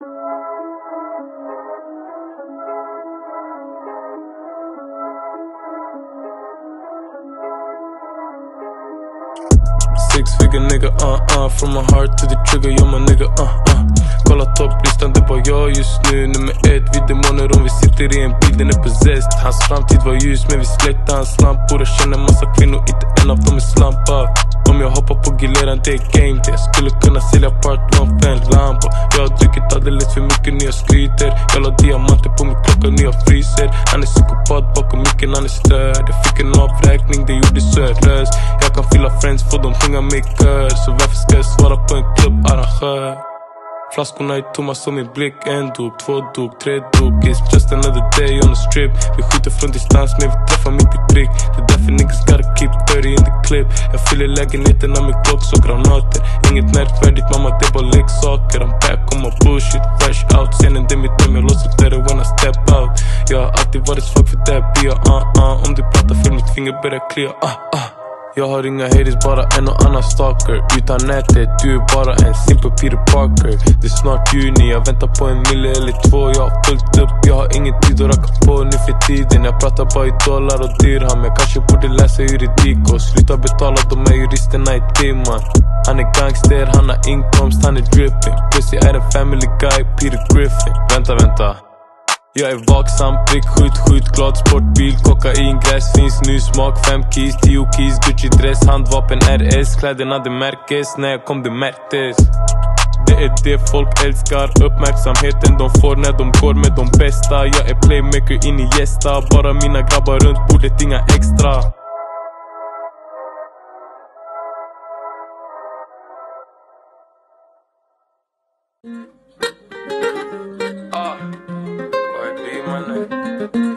Six-figure nigga, from my heart to the trigger, you're my nigga, Kolla topplistan, det var jag just nu. Nummer 1, vi demoner om vi sitter i en bil, den är possessed. Hans framtid var ljus, men vi släckte hans lampor. Jag känner massa kvinnor, inte en av dem är slampar. Om jag hoppar på gileran, det är game day. Jag skulle kunna sälja partlån för en lampa. Jag har druckit alldeles för mycket, nya skryter. Jag la diamanter på min klocka, nya fryser. Han är psykopat bakom micken, han är störd. Jag fick en avräkning, det gjorde södrös. Jag kan fylla friends, få dem sjunga mig kör. Så varför ska jag svara på en klubbarrangör? Flaskorna är tomma som min blick. En dop, 2 dop, 3 dop. It's just another day on the strip. Vi skjuter från distans men vi träffar mitt i prick. Det är därför niggas gotta keep 30 in the clip. Jag fyller lägenheten av min klocks och granater. Inget märkvärdigt mamma, det är bara leksaker. I'm back on my bullshit, fresh out. Scenen det är mitt hem, jag låser dörren when I step out. Jag har alltid varit svag för det bia, Om du pratar för mitt finger börjar klia, Jag har inga haters, bara en och annan stalker. Utan nätet, du är bara en simpel Peter Parker. Det är snart juni, jag väntar på 1 mille eller 2. Jag har fullt upp, jag har ingen tid att racka på nu för tiden. Jag pratar bara i dollar och dirham. Jag kanske borde läsa juridik och sluta betala de här juristerna i timman. Han är gangster, han har inkomst, han är dripping. Pussy är en family guy, Peter Griffin. Vänta Jag är vaksam, prick, skjut, glad, sportbil, kokain, gräs, finns ny smak, 5 keys, 10 keys, Gucci dress, handvapen, RS, kläderna det märkes, när jag kom det märktes. Det är det folk älskar, uppmärksamheten de får när de går med de bästa. Jag är playmaker in i gästa, bara mina grabbar runt bordet, inga extra. Be my name.